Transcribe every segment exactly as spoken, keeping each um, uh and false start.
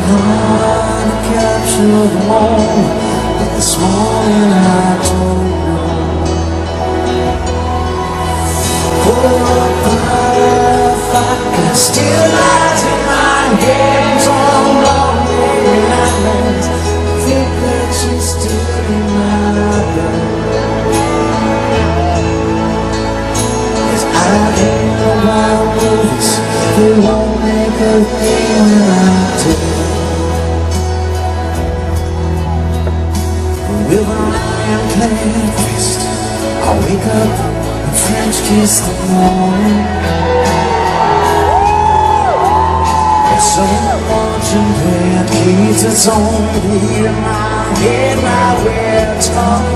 hard to capture the moment, but this morning I don't know. Put up the fire, still lies in my head, some lonely nightmares. Think that you're still in my bed. Cause I hear about movies, they won't make a thing when I'm dead. With an iron-clad fist, I wake up and French kiss the morning. And someone to bed keeps its own beat in my head, my red tongue.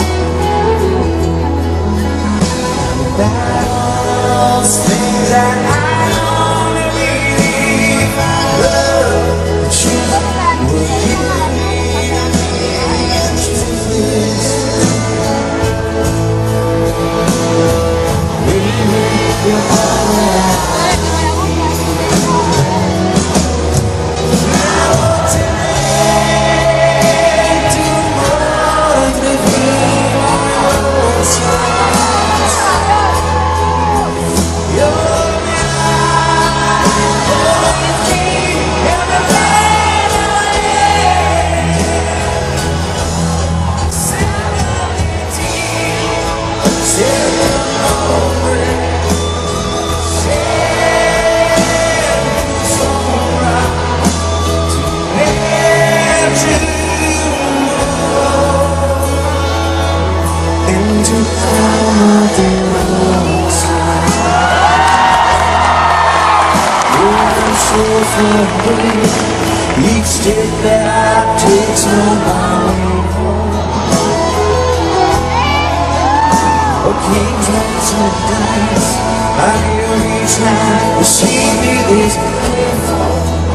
Those things that I only believe I love, that you would give me. Each step that I take's on my way home. A king's ransom dice, I hear each night will see me this beautiful.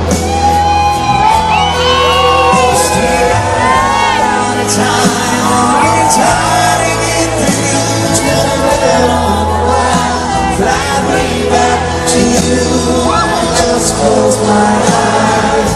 Still out of time, it's hard to get through to the bed on the line. Fly way back to you, just close my eyes.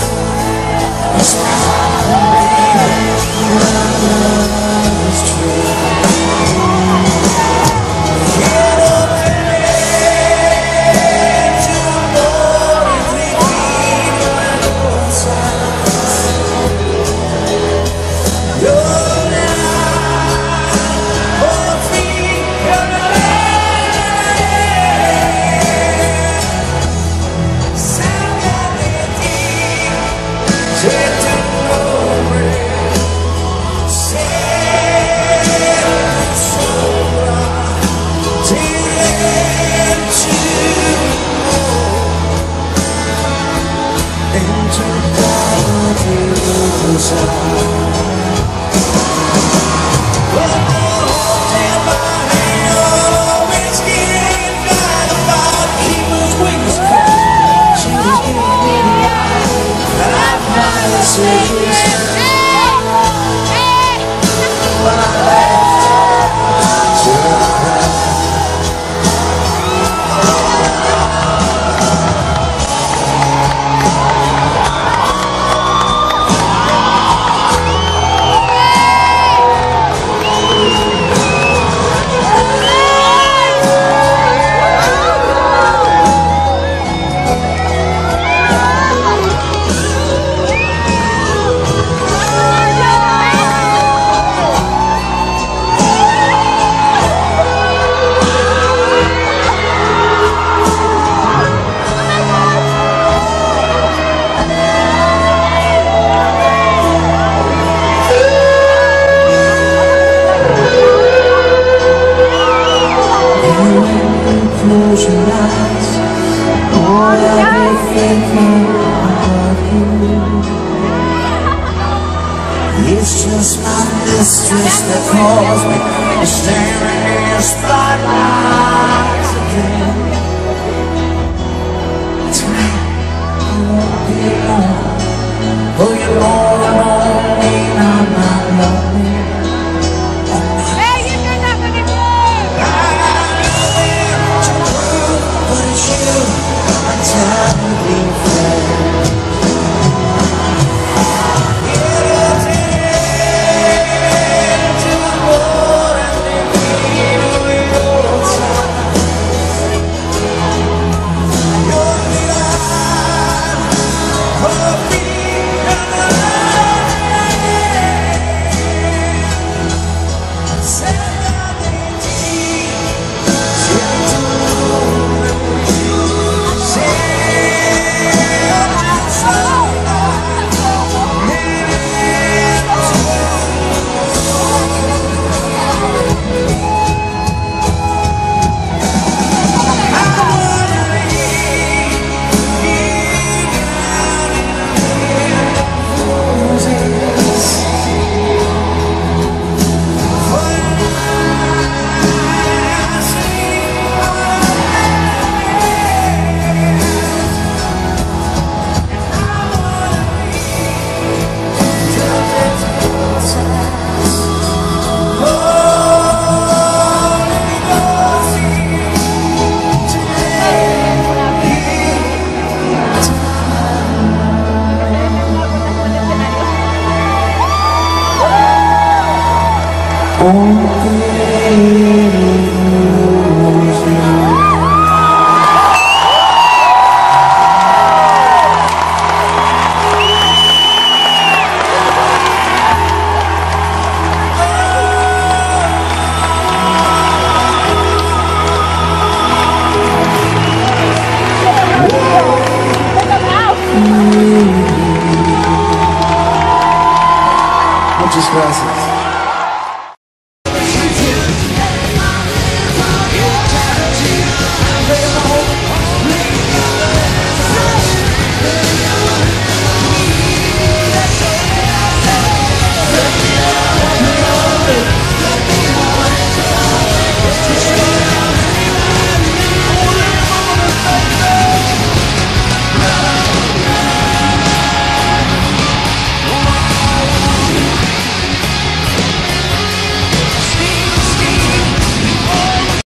Close your eyes, all everything about you. It's just my mistress that calls me, and staring in your spotlights again. Tonight I won't be alone, oh you're all alone, and I'm not lonely. But it's you, I'm telling you, friend. Won't be